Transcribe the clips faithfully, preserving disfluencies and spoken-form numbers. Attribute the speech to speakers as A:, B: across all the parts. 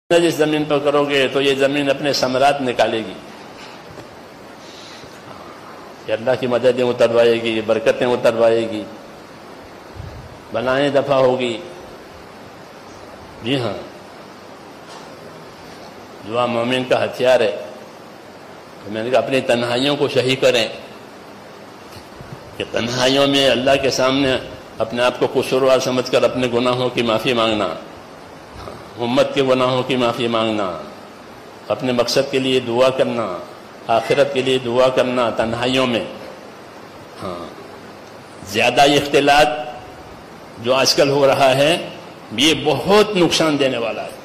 A: جس زمین پر کرو گے تو یہ زمین اپنے ثمرات نکالے گی، کہ اللہ کی مددیں اتروائے گی، برکتیں اتروائے گی، بلائیں دفع ہوگی۔ جی ہاں، دعا مومن کا ہتھیار ہے۔ تو میں نے کہا اپنی تنہائیوں کو صحیح کریں، کہ تنہائیوں میں اللہ کے سامنے اپنے آپ کو قصوروار سمجھ کر اپنے گناہوں کی معافی مانگنا، امت کے گناہوں کی معافی مانگنا، اپنے مقصد کے لیے دعا کرنا، آخرت کے لیے دعا کرنا تنہائیوں میں۔ ہاں، زیادہ اختلاط جو آج کل ہو رہا ہے یہ بہت نقصان دینے والا ہے۔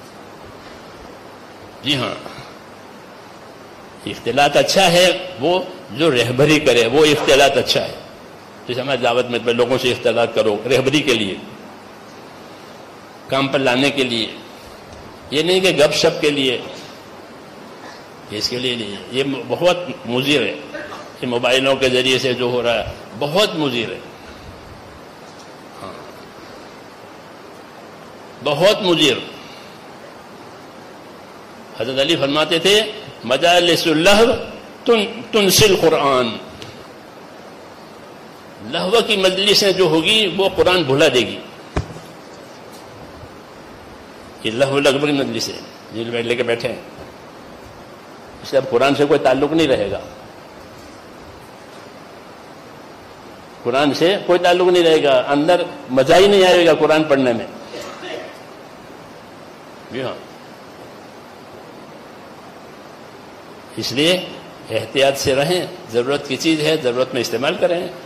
A: جی ہاں، اختلاط اچھا ہے وہ جو رہبری کرے، وہ اختلاط اچھا ہے۔ جیسے ہمارے دعوت میں لوگوں سے اختلاط کرو رہبری کے لیے، کام پر لانے کے لیے، یہ نہیں کہ گپ شپ کے لیے، اس کے لیے نہیں۔ یہ بہت مضر ہے، یہ موبائلوں کے ذریعے سے جو ہو رہا ہے بہت مضر ہے، ہاں بہت مضر۔ حضرت علی فرماتے تھے مجالس اللہو تنسی القرآن، لہو کی مجلسیں جو ہوگی وہ قرآن بھلا دے گی۔ یہ لہو لغو کی مجلس ہے جن میں لے کے بیٹھے ہیں، اس سے اب قرآن سے کوئی تعلق نہیں رہے گا، قرآن سے کوئی تعلق نہیں رہے گا، اندر مزہ ہی نہیں آئے گا قرآن پڑھنے میں۔ جی ہاں، اس لیے احتیاط سے رہیں، ضرورت کی چیز ہے ضرورت میں استعمال کریں۔